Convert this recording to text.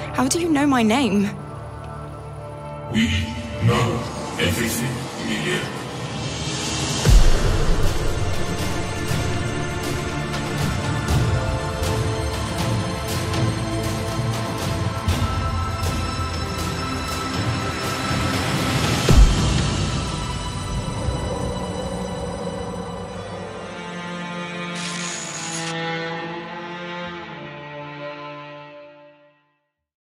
How do you know my name? We know everything, Amelia.